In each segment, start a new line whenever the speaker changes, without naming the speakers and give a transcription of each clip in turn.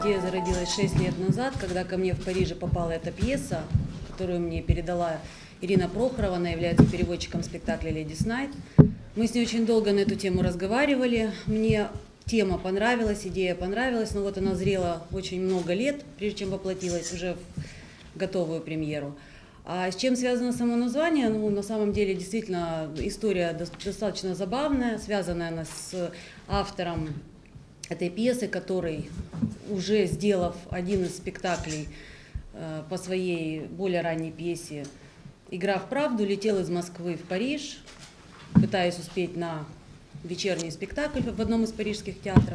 идея зародилась 6 лет назад, когда ко мне в Париже попала эта пьеса, которую мне передала Ирина Прохорова. Она является переводчиком спектакля «Ladies Night». Мы с ней очень долго на эту тему разговаривали. Мне тема понравилась, идея понравилась, но вот она зрела очень много лет, прежде чем воплотилась уже в готовую премьеру. А с чем связано само название? Ну, на самом деле, действительно, история достаточно забавная, связанная она с автором этой пьесы, который, уже сделав один из спектаклей по своей более ранней пьесе «Игра в правду», летел из Москвы в Париж, пытаясь успеть на вечерний спектакль в одном из парижских театров.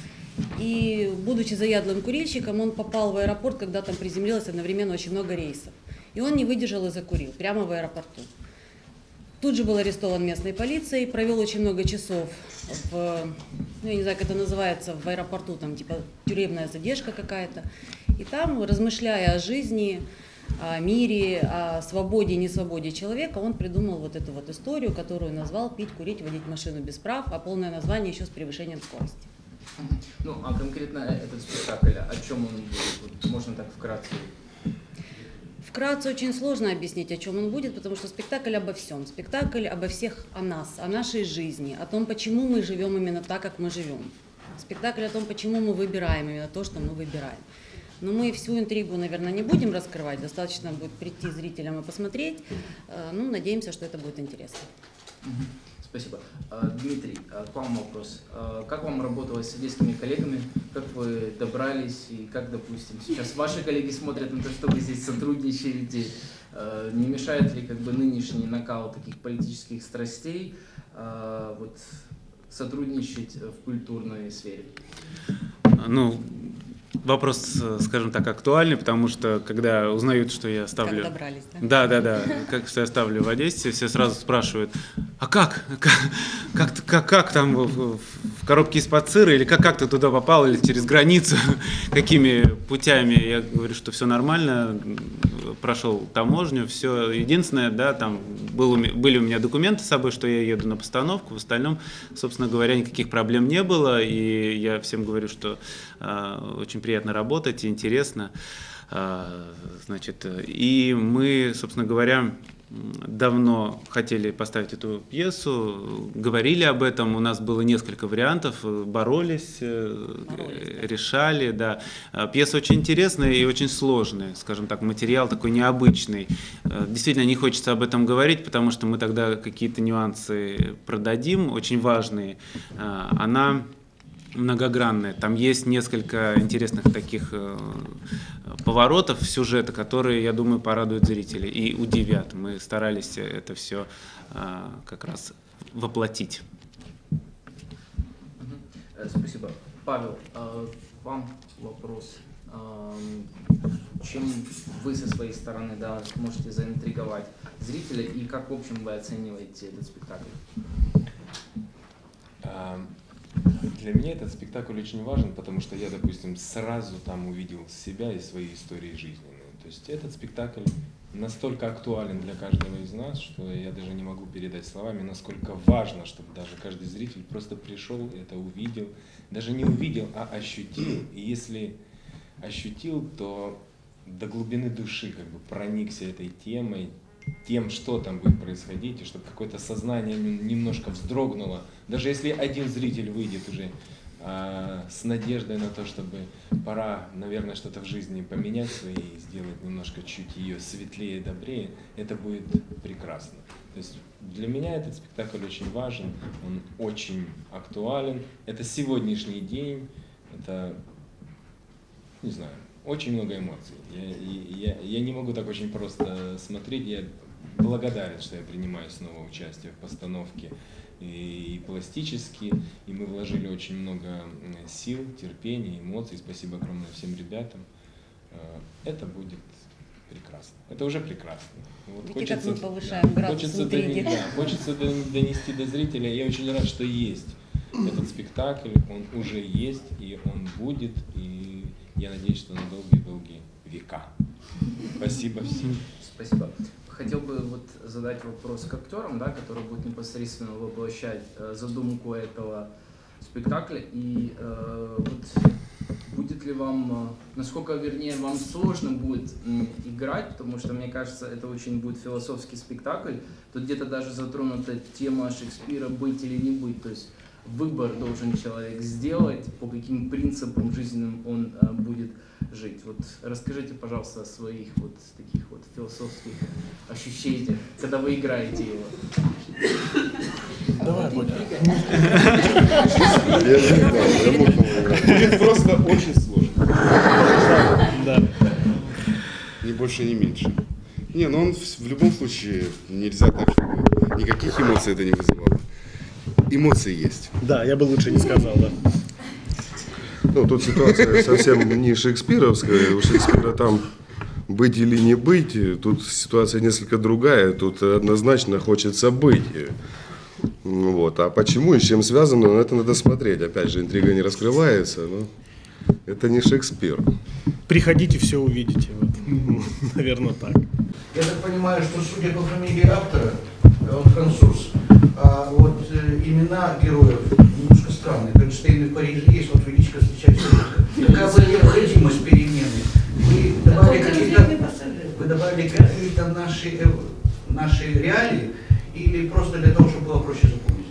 И, будучи заядлым курильщиком, он попал в аэропорт, когда там приземлилось одновременно очень много рейсов. И он не выдержал и закурил прямо в аэропорту. Тут же был арестован местной полицией, провел очень много часов в, ну, я не знаю, как это называется, в аэропорту, там типа тюремная задержка какая-то. И там, размышляя о жизни, о мире, о свободе и несвободе человека, он придумал вот эту вот историю, которую назвал «Пить, курить, водить машину без прав», а полное название еще с превышением скорости.
Ну, а конкретно этот спектакль, о чем он будет? Вот, можно так вкратце?
Вкратце очень сложно объяснить, о чем он будет, потому что спектакль обо всем. Спектакль обо всех, о нас, о нашей жизни, о том, почему мы живем именно так, как мы живем. Спектакль о том, почему мы выбираем именно то, что мы выбираем. Но мы всю интригу, наверное, не будем раскрывать, достаточно будет прийти зрителям и посмотреть. Ну, надеемся, что это будет интересно.
Спасибо. Дмитрий, к вам вопрос. Как вам работалось с одесскими коллегами? Как вы добрались и как, допустим, сейчас ваши коллеги смотрят на то, что вы здесь сотрудничаете? Не мешает ли как бы нынешний накал таких политических страстей вот, сотрудничать в культурной сфере?
Ну, вопрос, скажем так, актуальный, потому что когда узнают, что я ставлю...
Как добрались, да?
Да, как что я ставлю в Одессе, все сразу спрашивают, а как там в коробке из-под сыра, или как ты туда попал, или через границу, какими путями? Я говорю, что все нормально, прошел таможню, все. Единственное, да, там были у меня документы с собой, что я еду на постановку, в остальном, собственно говоря, никаких проблем не было, и я всем говорю, что очень приятно работать, интересно. Значит, и мы, собственно говоря, давно хотели поставить эту пьесу, говорили об этом, у нас было несколько вариантов, боролись, решали, да. Пьеса очень интересная и очень сложная, скажем так, материал такой необычный. Действительно, не хочется об этом говорить, потому что мы тогда какие-то нюансы продадим, очень важные. Она многогранная. Там есть несколько интересных таких поворотов сюжета, которые, я думаю, порадуют зрителей и удивят. Мы старались это все как раз воплотить.
Спасибо. Павел, вам вопрос. Чем вы со своей стороны, да, можете заинтриговать зрителей и как, в общем, вы оцениваете этот спектакль?
Для меня этот спектакль очень важен, потому что я, допустим, сразу там увидел себя и свои истории жизненные. То есть этот спектакль настолько актуален для каждого из нас, что я даже не могу передать словами, насколько важно, чтобы даже каждый зритель просто пришел, это увидел, даже не увидел, а ощутил. И если ощутил, то до глубины души как бы проникся этой темой, тем, что там будет происходить, и чтобы какое-то сознание немножко вздрогнуло. Даже если один зритель выйдет уже с надеждой на то, чтобы пора, наверное, что-то в жизни поменять свои, сделать немножко чуть ее светлее, добрее, это будет прекрасно. То есть для меня этот спектакль очень важен, он очень актуален. Это сегодняшний день, это, не знаю, очень много эмоций. Я не могу так очень просто смотреть. Я благодарен, что я принимаю снова участие в постановке и пластически. И мы вложили очень много сил, терпения, эмоций. Спасибо огромное всем ребятам. Это будет прекрасно. Это уже прекрасно. Вот
видите, как мы повышаем градус интриги.
Хочется донести до зрителя. Я очень рад, что есть этот спектакль. Он уже есть, и он будет. И я надеюсь, что на долгие-долгие века. Спасибо всем.
Спасибо. Хотел бы вот задать вопрос к актерам, да, которые будут непосредственно воплощать задумку этого спектакля. И вот будет ли вам, насколько, вернее, вам сложно будет играть, потому что, мне кажется, это очень будет философский спектакль. Тут где-то даже затронута тема Шекспира «быть или не быть», то есть выбор должен человек сделать, по каким принципам жизненным он будет жить. Вот расскажите, пожалуйста, о своих вот таких вот философских ощущениях, когда вы играете его.
Давай, Бодя.
Будет просто очень сложно.
Да.
Ни больше, ни меньше. Не, ну он в любом случае нельзя так, чтобы никаких эмоций это не вызывало. Эмоции есть.
Да, я бы лучше не сказал, да.
Ну, тут ситуация совсем не шекспировская. У Шекспира там быть или не быть. Тут ситуация несколько другая. Тут однозначно хочется быть. Вот. А почему и с чем связано, ну, это надо смотреть. Опять же, интрига не раскрывается, но это не Шекспир.
Приходите, все увидите. Вот. Наверное, так.
Я так понимаю, что, судя по фамилии автора, он француз, а вот имена героев немножко странные. Эйнштейн в Париже есть, вот Величко встречается редко. Какова необходимость перемены? Вы добавили какие-то наши реалии или просто для того, чтобы было проще запомнить?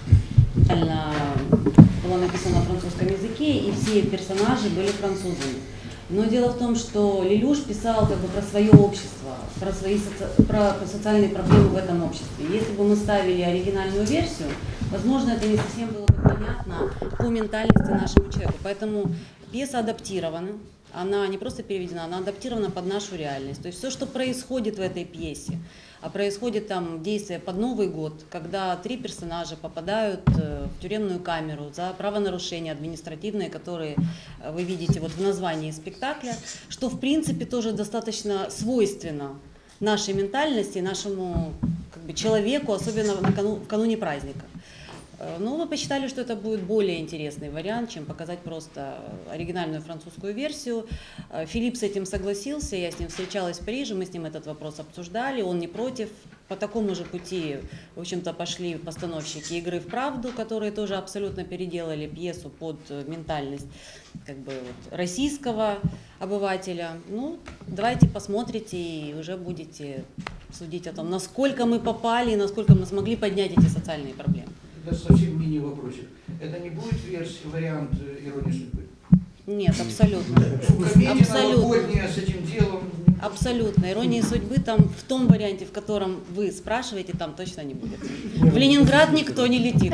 Она была написана на французском языке, и все персонажи были французами. Но дело в том, что Лелюш писал как бы про свое общество, про социальные проблемы в этом обществе. Если бы мы ставили оригинальную версию, возможно, это не совсем было бы понятно по ментальности нашему человеку. Поэтому пьеса адаптирована, она не просто переведена, она адаптирована под нашу реальность. То есть все, что происходит в этой пьесе, а происходит там действие под Новый год, когда 3 персонажа попадают в тюремную камеру за правонарушения административные, которые вы видите вот в названии спектакля, что в принципе тоже достаточно свойственно нашей ментальности, нашему как бы, человеку, особенно в кануне праздника. Но мы посчитали, что это будет более интересный вариант, чем показать просто оригинальную французскую версию. Филипп с этим согласился, я с ним встречалась в Париже, мы с ним этот вопрос обсуждали, он не против. По такому же пути, в общем-то, пошли постановщики «Игры в правду», которые тоже абсолютно переделали пьесу под ментальность как бы, вот, российского обывателя. Ну, давайте посмотрите и уже будете судить о том, насколько мы попали и насколько мы смогли поднять эти социальные проблемы.
Это совсем мини-вопросик. Это не будет вариант «Иронии судьбы»?
Нет, абсолютно.
Комедия
Абсолютно.
новогодняя с этим делом.
Абсолютно. «Иронии судьбы» там в том варианте, в котором вы спрашиваете, там точно не будет. В Ленинград никто не летит.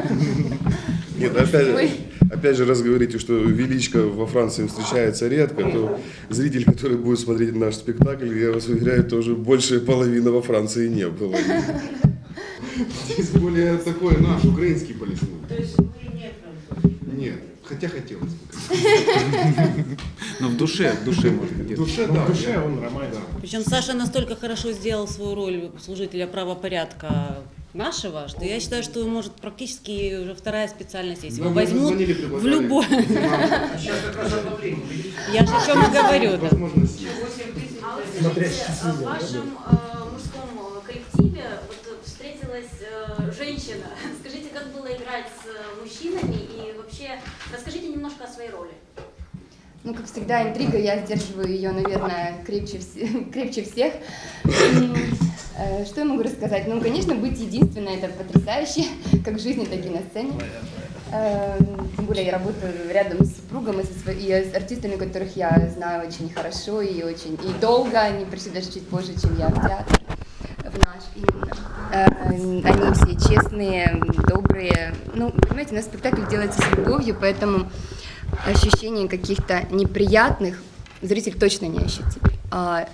Нет, опять же, раз говорите, что Величко во Франции встречается редко, то зритель, который будет смотреть наш спектакль, я вас уверяю, тоже большая половина во Франции не было.
Здесь более такой наш, украинский полисмен.
То есть вы не француз?
Нет, хотя хотелось бы.
Но в душе может
В душе, да.
В душе он романтик.
Причем Саша настолько хорошо сделал свою роль служителя правопорядка нашего, что я считаю, что может практически уже вторая специальность, если
Да,
его
мы уже
возьмут
звонили,
в
предлагали.
любой.
А сейчас как раз обновление.
Я же о чем и говорю. Да.
Возможность есть.
А вот
Смотря
скажите,
с ним,
в
да,
вашем мужском коллективе вот встретилась женщина. Скажите, как было играть с мужчинами и вообще расскажите немножко о своей роли.
Ну, как всегда, интрига, я сдерживаю ее, наверное, крепче всех. Что я могу рассказать? Ну, конечно, быть единственной – это потрясающе, как в жизни, так и на сцене. Тем более я работаю рядом с супругом и с артистами, которых я знаю очень хорошо и долго. Они пришли даже чуть позже, чем я в театр, в наш именно. Они все честные, добрые. Ну, понимаете, у нас спектакль делается с любовью, поэтому ощущений каких-то неприятных зритель точно не ощутит. А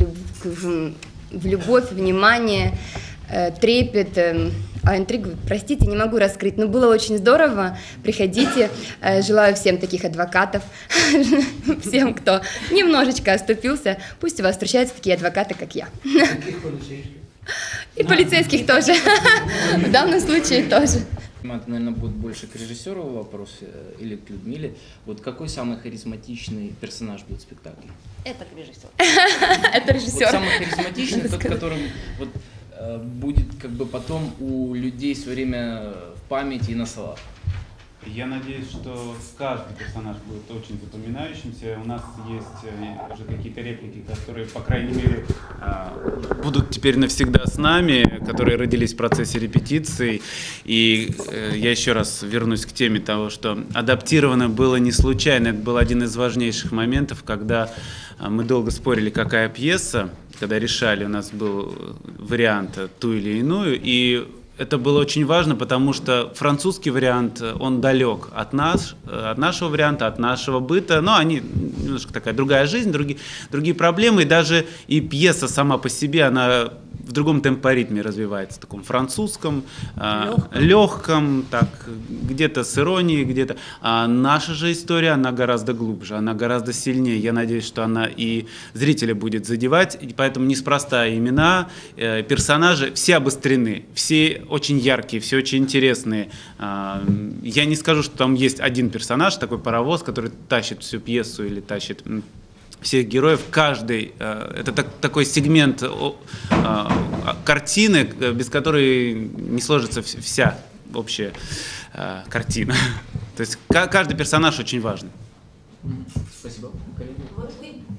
в любовь, внимание, трепет, а интригу, простите, не могу раскрыть, но было очень здорово. Приходите, желаю всем таких адвокатов, всем, кто немножечко оступился, пусть у вас встречаются такие адвокаты, как я.
Каких полицейских?
И полицейских тоже, в данном случае тоже.
Это, наверное, будет больше к режиссеру вопрос или к Людмиле. Вот какой самый харизматичный персонаж будет в спектакле?
Это режиссер.
Это режиссер.
Вот самый харизматичный, тот, который вот, будет как бы потом у людей все время в памяти и на словах.
Я надеюсь, что каждый персонаж будет очень запоминающимся. У нас есть уже какие-то реплики, которые, по крайней мере, будут теперь навсегда с нами, которые родились в процессе репетиций. И я еще раз вернусь к теме того, что адаптировано было не случайно. Это был один из важнейших моментов, когда мы долго спорили, какая пьеса, когда решали, у нас был вариант ту или иную, и это было очень важно, потому что французский вариант, он далек от нас, от нашего варианта, от нашего быта. Но они немножко такая другая жизнь, другие проблемы. И даже и пьеса сама по себе, она в другом темпоритме развивается, в таком французском, легком, так, где-то с иронией, где-то. А наша же история, она гораздо глубже, она гораздо сильнее. Я надеюсь, что она и зрителя будет задевать, и поэтому неспроста имена, персонажи, все обострены, все очень яркие, все очень интересные. Я не скажу, что там есть один персонаж, такой паровоз, который тащит всю пьесу или тащит всех героев. Каждый, это такой сегмент картины, без которой не сложится вся общая картина. То есть каждый персонаж очень важен.
Спасибо.
Вот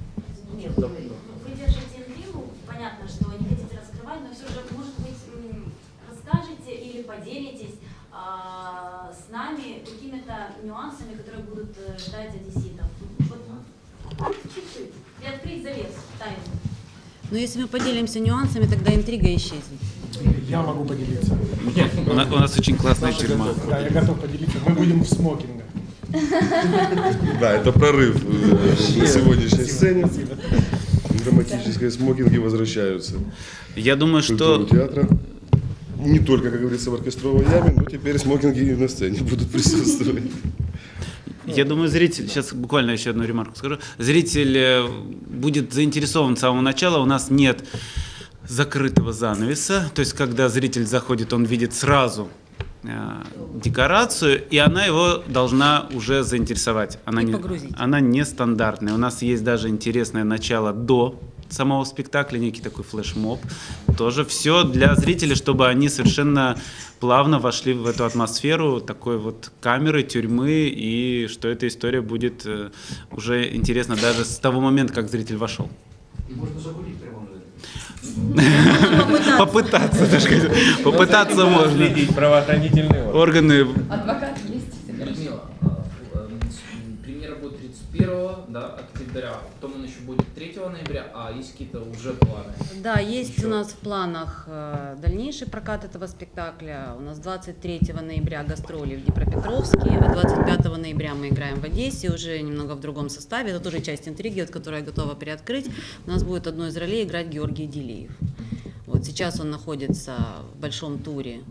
вы держите интригу, понятно, что не хотите раскрывать, но все же, может быть, расскажете или поделитесь с нами какими-то нюансами, которые будут ждать одесситов. Вот чуть-чуть. И открыть завес, тайну.
Но если мы поделимся нюансами, тогда интрига исчезнет.
Я могу поделиться.
У нас очень классная тюрьма.
Да, я готов поделиться. Мы будем в смокингах.
Да, это прорыв на сегодняшней сцене. Драматические смокинги возвращаются.
Я думаю, что
театра. Не только, как говорится, в оркестровой яме, но теперь смокинги и на сцене будут присутствовать.
Я думаю, зритель, сейчас буквально еще одну ремарку скажу, зритель будет заинтересован с самого начала, у нас нет закрытого занавеса, то есть когда зритель заходит, он видит сразу декорацию, и она его должна уже заинтересовать. Она нестандартная. У нас есть даже интересное начало до самого спектакля, некий такой флешмоб. Тоже все для зрителей, чтобы они совершенно плавно вошли в эту атмосферу такой вот камеры, тюрьмы, и что эта история будет уже интересна даже с того момента, как зритель вошел.
И можно закурить прямо на это.
Попытаться можно.
Правоохранительные
органы.
Адвокат есть.
Людмила, премьера будет 31 октября, потом он еще будет 3 ноября, а есть какие-то уже планы?
Да, есть у нас в планах дальнейший прокат этого спектакля. У нас 23 ноября гастроли в Днепропетровске, а 25 ноября мы играем в Одессе, уже немного в другом составе. Это тоже часть интриги, которую я готова приоткрыть. У нас будет одной из ролей играть Георгий Делиев. Вот сейчас он находится в большом туре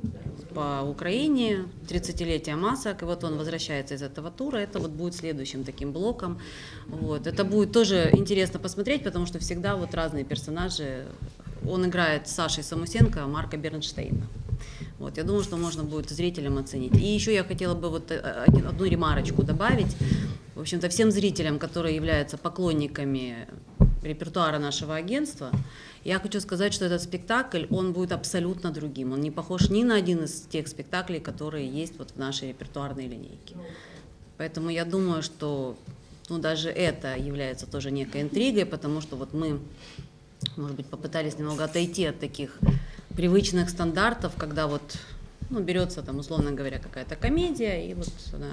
по Украине, 30-летие масок, и вот он возвращается из этого тура, это вот будет следующим таким блоком. Вот. Это будет тоже интересно посмотреть, потому что всегда вот разные персонажи. Он играет с Сашей Самусенко, Марка Бернштейна. Вот. Я думаю, что можно будет зрителям оценить. И еще я хотела бы вот одну ремарочку добавить. В общем-то, всем зрителям, которые являются поклонниками репертуара нашего агентства, я хочу сказать, что этот спектакль, он будет абсолютно другим. Он не похож ни на один из тех спектаклей, которые есть вот в нашей репертуарной линейке. Поэтому я думаю, что даже это является тоже некой интригой, потому что вот мы, может быть, попытались немного отойти от таких привычных стандартов, когда вот берется там, условно говоря, какая-то комедия, и вот она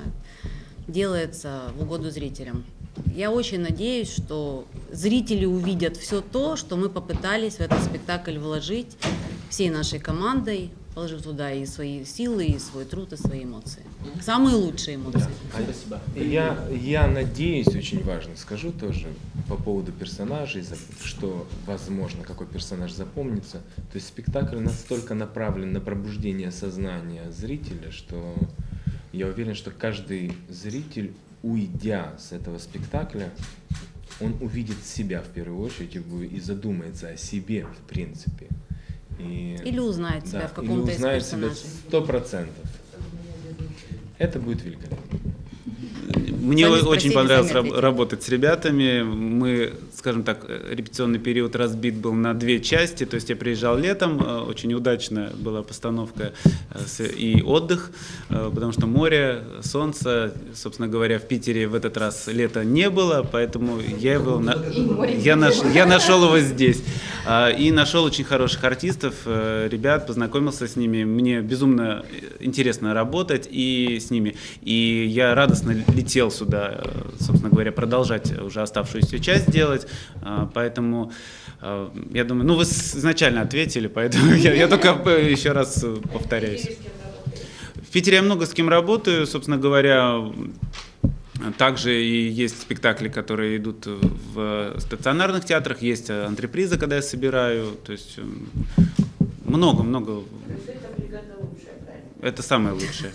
делается в угоду зрителям. Я очень надеюсь, что зрители увидят все то, что мы попытались в этот спектакль вложить всей нашей командой, положив туда и свои силы, и свой труд, и свои эмоции. Самые лучшие эмоции.
Спасибо.
Я надеюсь, очень важно, скажу тоже по поводу персонажей, что, возможно, какой персонаж запомнится. То есть спектакль настолько направлен на пробуждение сознания зрителя, что я уверен, что каждый зритель, уйдя с этого спектакля, он увидит себя в первую очередь и задумается о себе, в принципе.
Или узнает себя в каком-то из персонажей.
100%. Это будет великолепно.
Мне
Сами
очень
спросили,
понравилось
сами ответили.
работать с ребятами. Мы, скажем так, репетиционный период разбит был на 2 части. То есть я приезжал летом, очень удачно была постановка и отдых, потому что море, солнце, собственно говоря, в Питере в этот раз лета не было, поэтому я нашел его здесь. И нашел очень хороших артистов, ребят, познакомился с ними. Мне безумно интересно работать и с ними. И я радостно летел сюда, собственно говоря, продолжать уже оставшуюся часть делать. Поэтому я думаю, ну вы изначально ответили, поэтому я только еще раз повторяюсь. В Питере я много с кем работаю, собственно говоря. Также и есть спектакли, которые идут в стационарных театрах, есть антрепризы, когда я собираю, то есть много. Это самое лучшее.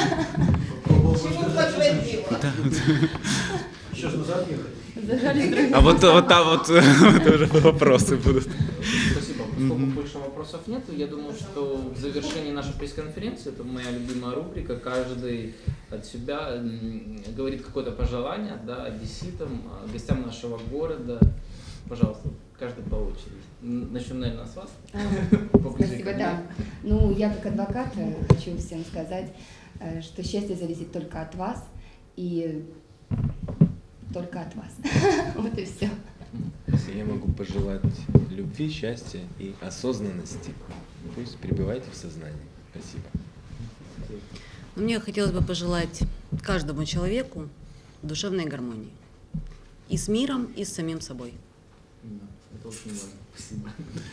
Сейчас назад ехать.
А вот там вот уже вопросы будут.
Спасибо. Поскольку больше вопросов нет, я думаю, что в завершении нашей пресс-конференции, это моя любимая рубрика, каждый от себя говорит какое-то пожелание, да, одесситам, гостям нашего города. Пожалуйста, каждый по очереди. Начнем, наверное, с вас.
Спасибо, да. Ну, я как адвокат хочу всем сказать, что счастье зависит только от вас и только от вас. Вот и все.
Я могу пожелать любви, счастья и осознанности. Пусть пребывайте в сознании. Спасибо.
Мне хотелось бы пожелать каждому человеку душевной гармонии. И с миром, и с самим собой.
Да, это очень важно. Спасибо.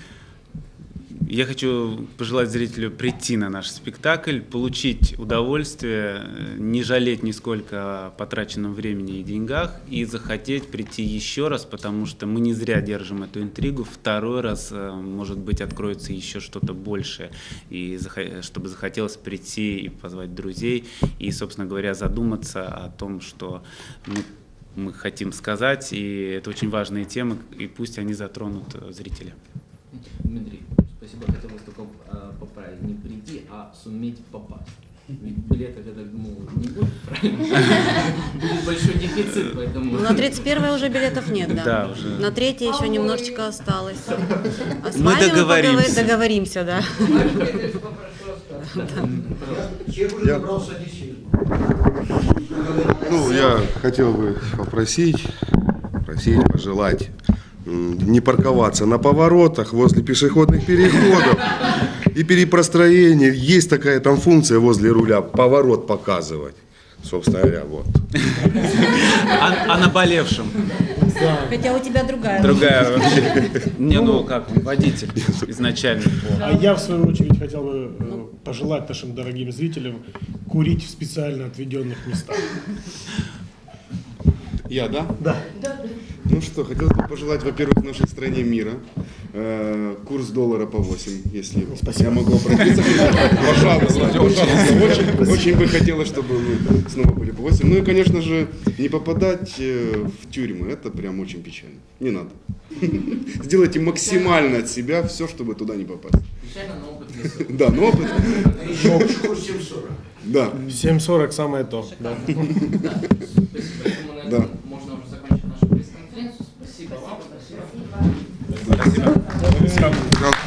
Я хочу пожелать зрителю прийти на наш спектакль, получить удовольствие, не жалеть нисколько о потраченном времени и деньгах и захотеть прийти еще раз, потому что мы не зря держим эту интригу. Второй раз, может быть, откроется еще что-то большее, и чтобы захотелось прийти и позвать друзей, и, собственно говоря, задуматься о том, что мы хотим сказать, и это очень важные темы, и пусть они затронут зрителя.
Дмитрий, спасибо. Хотелось только поправить. Не прийти, а суметь попасть. Ведь билетов, я так думаю, не будет, правильно? Будет большой дефицит, поэтому...
Ну, на 31-е уже билетов нет, да.
Да, уже.
На 3-е еще немножечко осталось. А с
Мы
вами
договоримся.
договоримся, да.
Человек уже добрался одессизма.
Ну, я хотел бы попросить, пожелать не парковаться на поворотах возле пешеходных переходов и перепростроений. Есть такая там функция возле руля, поворот показывать. Собственно говоря, вот.
О наболевшем.
Хотя у тебя другая.
Другая вообще. Не, ну как, водитель изначально.
А я, в свою очередь, хотел бы пожелать нашим дорогим зрителям курить в специально отведенных местах.
Я, да?
Да.
Ну что, хотел бы пожелать, во-первых, нашей стране мира. Курс доллара по 8, если я могу обратиться. Пожалуйста. Очень бы хотелось, чтобы мы снова были по 8. Ну и, конечно же, не попадать в тюрьмы. Это прям очень печально. Не надо. Сделайте максимально от себя все, чтобы туда не попасть.
Печально, но опыт несет.
Да, но опыт.
Еще курс 740.
Да.
7.40 самое то. Да.
Спасибо. Поэтому, наверное, можно уже закончить нашу пресс-конференцию. Спасибо вам. Спасибо.
Спасибо.